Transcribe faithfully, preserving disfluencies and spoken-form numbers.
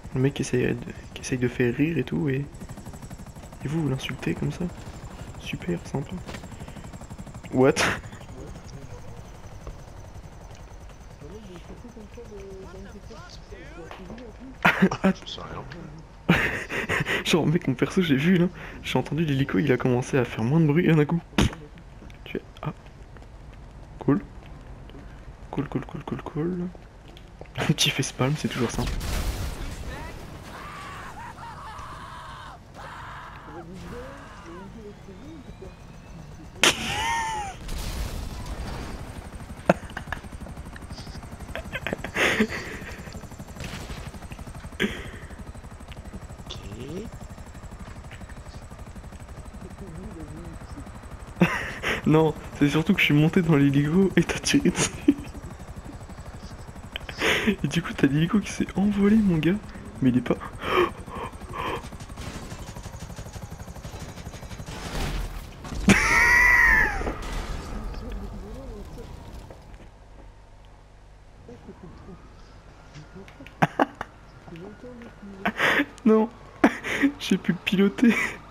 Le mec qui essaye de, qui essaye de faire rire et tout, et, et vous, vous l'insultez comme ça. Super sympa. What? Ah, Je sais rien. genre mec, mon perso, j'ai vu là, j'ai entendu l'hélico, il a commencé à faire moins de bruit, et d'un coup, tu fais, ah, cool, cool, cool, cool, cool, cool. Un petit facepalm, c'est toujours simple. Ok. Non, c'est surtout que je suis monté dans l'hélico et t'as tiré dessus. Et du coup, t'as l'hélico qui s'est envolé, mon gars, mais il est pas. Non, j'ai pu le piloter.